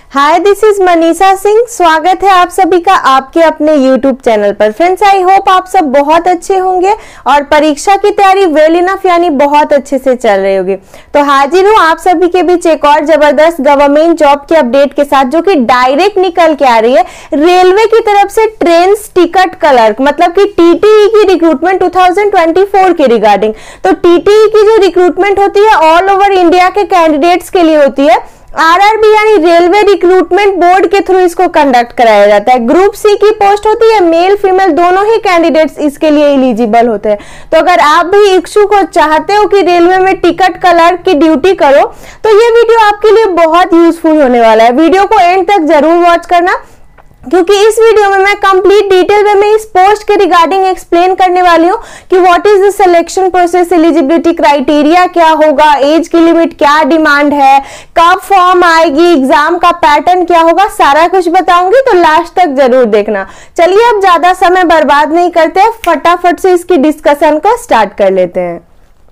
Hi, this is Manisha Singh. स्वागत है आप सभी का आपके अपने यूट्यूब चैनल पर। फ्रेंड्स, आई होप आप सब बहुत अच्छे होंगे और परीक्षा की तैयारी वेल इनफ यानी बहुत अच्छे से चल रही होगी। तो हाजिर हूँ आप सभी के बीच एक और जबरदस्त गवर्नमेंट जॉब के अपडेट के साथ, जो कि डायरेक्ट निकल के आ रही है रेलवे की तरफ से ट्रेन टिकट क्लर्क, मतलब कि टीटीई की रिक्रूटमेंट 2024 के रिगार्डिंग। तो टीटीई की जो रिक्रूटमेंट होती है ऑल ओवर इंडिया के कैंडिडेट्स के लिए होती है। आरआरबी यानी रेलवे रिक्रूटमेंट बोर्ड के थ्रू इसको कंडक्ट कराया जाता है। ग्रुप सी की पोस्ट होती है, मेल फीमेल दोनों ही कैंडिडेट्स इसके लिए एलिजिबल होते हैं। तो अगर आप भी इच्छुक हो, चाहते हो कि रेलवे में टिकट क्लर्क की ड्यूटी करो, तो ये वीडियो आपके लिए बहुत यूजफुल होने वाला है। वीडियो को एंड तक जरूर वॉच करना, क्योंकि इस वीडियो में मैं कंप्लीट डिटेल में इस पोस्ट के रिगार्डिंग एक्सप्लेन करने वाली हूँ कि what is the selection process, eligibility criteria क्या होगा, एज की लिमिट क्या डिमांड है, कब फॉर्म आएगी, एग्जाम का पैटर्न क्या होगा, सारा कुछ बताऊंगी। तो लास्ट तक जरूर देखना। चलिए अब ज्यादा समय बर्बाद नहीं करते, फटाफट से इसकी डिस्कशन को स्टार्ट कर लेते हैं।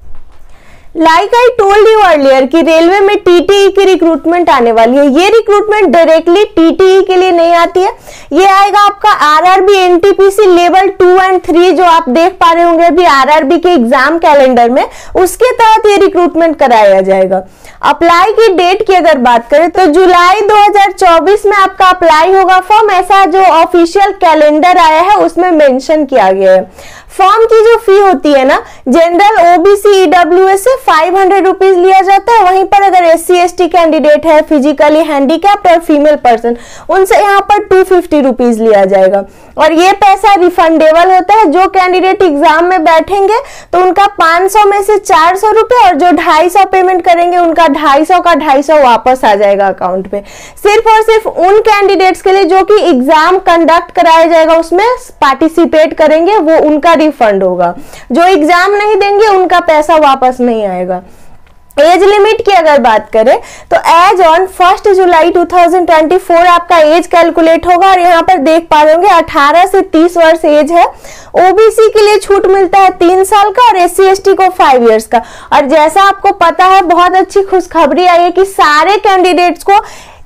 Like I told you earlier कि रेलवे में टीटीई की रिक्रूटमेंट आने वाली है। ये रिक्रूटमेंट डायरेक्टली टीटीई के लिए नहीं आती है, ये आएगा आपका आरआरबी एनटीपीसी लेवल 2 और 3 जो आप देख पा रहे होंगे अभी आरआरबी के एग्जाम कैलेंडर में, उसके तहत ये रिक्रूटमेंट कराया जाएगा। अप्लाई की डेट की अगर बात करें तो जुलाई 2024 में आपका अप्लाई होगा फॉर्म, ऐसा जो ऑफिशियल कैलेंडर आया है उसमें मेंशन किया गया है। फॉर्म की जो फी होती है ना, जनरल ओबीसी ईडब्ल्यूएस से 500 रुपीज लिया जाता है। वहीं पर अगर SC ST कैंडिडेट है, फिजिकली हैंडीकैप्ड और फीमेल पर्सन, उनसे यहाँ पर 250 रुपीज लिया जाएगा और ये पैसा रिफंडेबल होता है। जो कैंडिडेट एग्जाम में बैठेंगे तो उनका 500 में से 400 रुपए और जो 250 पेमेंट करेंगे उनका 250 का 250 वापस आ जाएगा अकाउंट पे। सिर्फ और सिर्फ उन कैंडिडेट्स के लिए जो कि एग्जाम कंडक्ट कराया जाएगा उसमें पार्टिसिपेट करेंगे, वो उनका रिफंड होगा। जो एग्जाम नहीं देंगे उनका पैसा वापस नहीं आएगा। एज लिमिट की अगर बात करें तो एज ऑन 1 जुलाई 2024 आपका एज कैलकुलेट होगा और यहाँ पर देख पा रहे होंगे 18 से 30 वर्ष एज है। ओबीसी के लिए छूट मिलता है 3 साल का और SC ST को 5 इयर्स का। और जैसा आपको पता है, बहुत अच्छी खुशखबरी आई है कि सारे कैंडिडेट्स को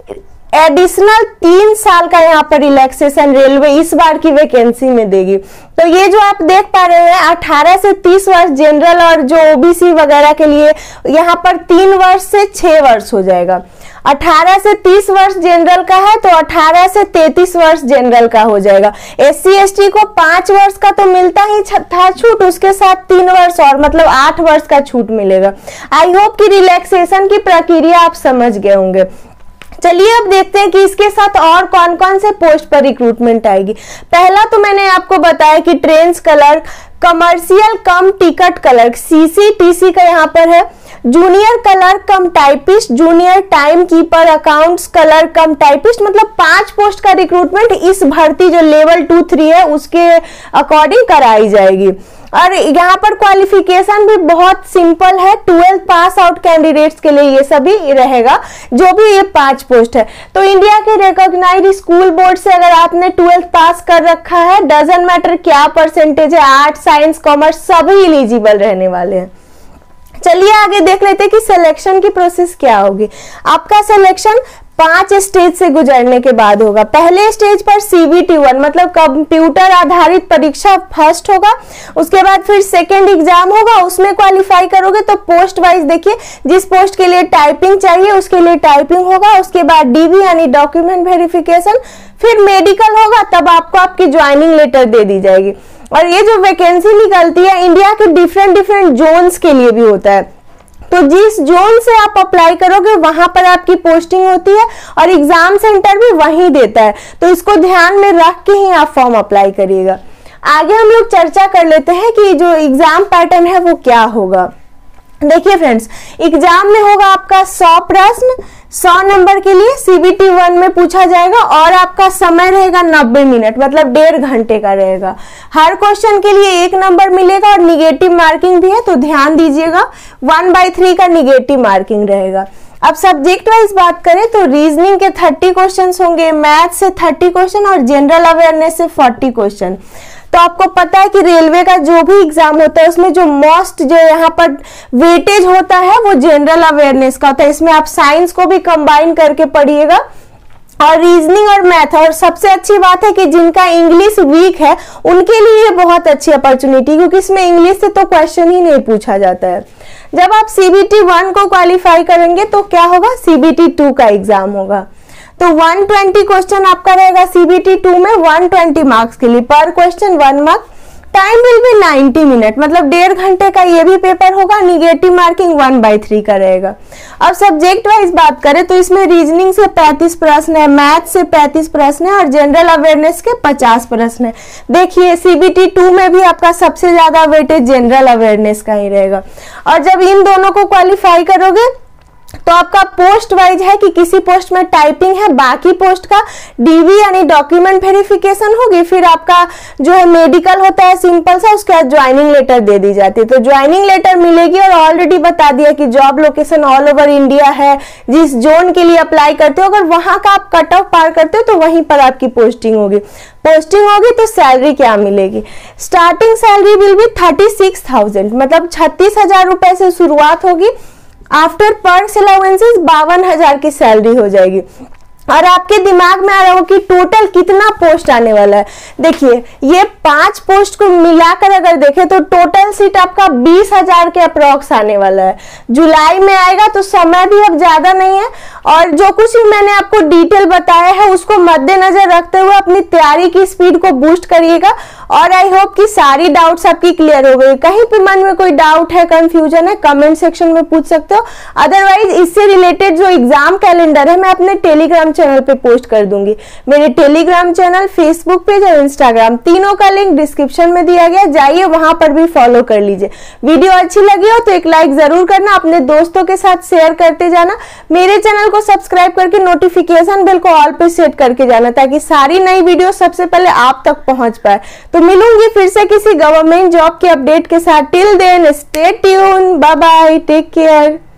एडिशनल 3 साल का यहाँ पर रिलैक्सेशन रेलवे इस बार की वैकेंसी में देगी। तो ये जो आप देख पा रहे हैं 18 से 30 वर्ष जनरल और जो ओबीसी वगैरह के लिए यहाँ पर 3 वर्ष से 6 वर्ष हो जाएगा। 18 से 30 वर्ष जनरल का है तो 18 से 33 वर्ष जनरल का हो जाएगा। SC ST को 5 वर्ष का तो मिलता ही था छूट, उसके साथ 3 वर्ष और मतलब 8 वर्ष का छूट मिलेगा। आई होप कि रिलैक्सेशन की प्रक्रिया आप समझ गए होंगे। चलिए अब देखते हैं कि इसके साथ और कौन कौन से पोस्ट पर रिक्रूटमेंट आएगी। पहला तो मैंने आपको बताया कि train clerk, commercial cum ticket clerk CCTC का यहाँ पर है, junior clerk cum typist, junior time keeper, accounts clerk cum typist, मतलब 5 पोस्ट का रिक्रूटमेंट इस भर्ती जो लेवल 2-3 है उसके अकॉर्डिंग कराई जाएगी। और यहाँ पर क्वालिफिकेशन भी बहुत सिंपल है, 12th पास आउट कैंडिडेट्स के लिए ये सभी रहेगा, जो भी ये 5 पोस्ट है। तो इंडिया के रिकॉग्नाइज्ड स्कूल बोर्ड से अगर आपने 12th पास कर रखा है, डजंट मैटर क्या परसेंटेज है, आर्ट साइंस कॉमर्स सभी एलिजिबल रहने वाले हैं। चलिए आगे देख लेते हैं कि सिलेक्शन की प्रोसेस क्या होगी। आपका सिलेक्शन 5 स्टेज से गुजरने के बाद होगा। पहले स्टेज पर CBT 1 मतलब कंप्यूटर आधारित परीक्षा फर्स्ट होगा, उसके बाद फिर सेकेंड एग्जाम होगा, उसमें क्वालिफाई करोगे तो पोस्ट वाइज देखिए, जिस पोस्ट के लिए टाइपिंग चाहिए उसके लिए टाइपिंग होगा, उसके बाद DV यानी डॉक्यूमेंट वेरिफिकेशन, फिर मेडिकल होगा, तब आपको आपकी ज्वाइनिंग लेटर दे दी जाएगी। और ये जो वैकेंसी निकलती है इंडिया के डिफरेंट जोन्स के लिए भी होता है, तो जिस जोन से आप अप्लाई करोगे वहां पर आपकी पोस्टिंग होती है और एग्जाम सेंटर भी वहीं देता है। तो इसको ध्यान में रख के ही आप फॉर्म अप्लाई करिएगा। आगे हम लोग चर्चा कर लेते हैं कि जो एग्जाम पैटर्न है वो क्या होगा। देखिए फ्रेंड्स, एग्जाम में होगा आपका 100 प्रश्न, 100 नंबर के लिए CBT 1 में पूछा जाएगा और आपका समय रहेगा 90 मिनट, मतलब 1.5 घंटे का रहेगा। हर क्वेश्चन के लिए 1 नंबर मिलेगा और निगेटिव मार्किंग भी है, तो ध्यान दीजिएगा 1/3 का निगेटिव मार्किंग रहेगा। अब सब्जेक्ट वाइज बात करें तो रीजनिंग के 30 क्वेश्चन होंगे, मैथ से 30 क्वेश्चन और जनरल अवेयरनेस से 40 क्वेश्चन। तो आपको पता है कि रेलवे का जो भी एग्जाम होता है उसमें जो मोस्ट जो यहाँ पर वेटेज होता है वो जनरल अवेयरनेस का होता है। इसमें आप साइंस को भी कंबाइन करके पढ़िएगा और रीजनिंग और मैथ। और सबसे अच्छी बात है कि जिनका इंग्लिश वीक है उनके लिए ये बहुत अच्छी अपॉर्चुनिटी, क्योंकि इसमें इंग्लिश से तो क्वेश्चन ही नहीं पूछा जाता है। जब आप CBT 1 को क्वालिफाई करेंगे तो क्या होगा, CBT 2 का एग्जाम होगा। तो 120 क्वेश्चन आपका रहेगा CBT 2 में, 120 मार्क्स के लिए, पर question 1 mark. Time will be 90 minute, मतलब 1.5 घंटे का ये भी पेपर होगा। निगेटिव मार्किंग 1/3 का रहेगा। अब सब्जेक्ट वाइज बात करें तो इसमें रीजनिंग से 35 प्रश्न है, मैथ से 35 प्रश्न है और जनरल अवेयरनेस के 50 प्रश्न है। देखिए CBT 2 में भी आपका सबसे ज्यादा वेटेज जनरल अवेयरनेस का ही रहेगा। और जब इन दोनों को क्वालिफाई करोगे तो आपका पोस्ट वाइज है कि किसी पोस्ट में टाइपिंग है, बाकी पोस्ट का DV यानी डॉक्यूमेंट वेरिफिकेशन होगी। फिर आपका जो है मेडिकल होता है सिंपल सा, उसके बाद ज्वाइनिंग लेटर दे दी जाती है। तो ज्वाइनिंग लेटर मिलेगी और ऑलरेडी बता दिया कि job location all over India है, जिस जोन के लिए अप्लाई करते हो अगर वहां का आप कट ऑफ पार करते हो तो वहीं पर आपकी पोस्टिंग होगी। पोस्टिंग होगी तो सैलरी क्या मिलेगी, स्टार्टिंग सैलरी विल बी 36,000, मतलब 36,000 रुपए से शुरुआत होगी। आफ्टर पर्क्स अलाउंसेस 52,000 की सैलरी हो जाएगी। और आपके दिमाग में आ रहा हो कि टोटल कितना पोस्ट आने वाला है। देखिए ये 5 पोस्ट को मिलाकर अगर देखें तो टोटल सीट आपका 20,000 के अप्रॉक्स आने वाला है। जुलाई में आएगा तो समय भी अब ज्यादा नहीं है। और जो कुछ भी मैंने आपको डिटेल बताया है उसको मद्देनजर रखते हुए अपनी तैयारी की स्पीड को बूस्ट करिएगा। और आई होप कि सारी डाउट्स आपकी क्लियर हो गई। कहीं पे मन में कोई डाउट है, कंफ्यूजन है, कमेंट सेक्शन में पूछ सकते हो। अदरवाइज इससे रिलेटेड जो एग्जाम कैलेंडर है मैं अपने टेलीग्राम चैनल पे पोस्ट कर दूंगी। मेरे टेलीग्राम चैनल, फेसबुक पेज और इंस्टाग्राम तीनों का लिंक डिस्क्रिप्शन में दिया गया, जाइए वहां पर भी फॉलो कर लीजिए। वीडियो अच्छी लगी हो तो एक लाइक जरूर करना, अपने दोस्तों के साथ शेयर करते जाना। मेरे चैनल को सब्सक्राइब करके नोटिफिकेशन बेल को ऑल पे सेट करके जाना ताकि सारी नई वीडियो सबसे पहले आप तक पहुंच पाए। तो मिलूंगी फिर से किसी गवर्नमेंट जॉब के अपडेट के साथ। Till then stay tune, bye bye, take care.